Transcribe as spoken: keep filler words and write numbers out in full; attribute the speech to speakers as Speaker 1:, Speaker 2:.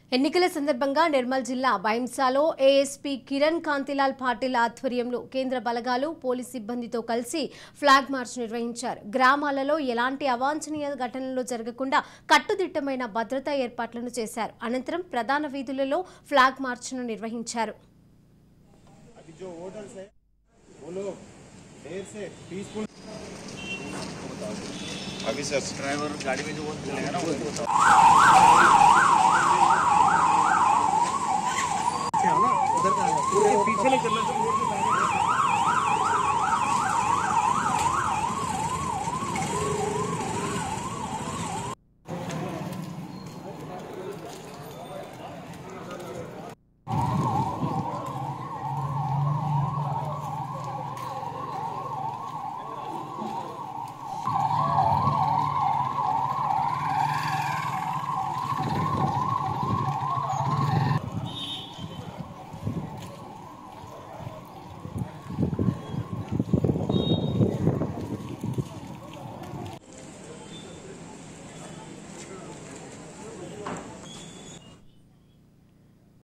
Speaker 1: ఎన్నికల సందర్భంగా నిర్మల్ జిల్లా బైంసాలో ఏఎస్పీ కిరణ్ కాంతిలాల్ పాటిల్ ఆధ్వర్యంలో కేంద్ర బలగాలు పోలీస్ సిబ్బందితో కలిసి ఫ్లాగ్ మార్చ్ నిర్వహించారు. గ్రామాలలో ఎలాంటి అవాంఛనీయ ఘటనలు జరగకుండా కట్టుదిట్టమైన భద్రతా ఏర్పాట్లను చేశారు. అనంతరం ప్రధాన వీధులలో ఫ్లాగ్ మార్చ్ను నిర్వహించారు.
Speaker 2: पीछे नहीं चलना।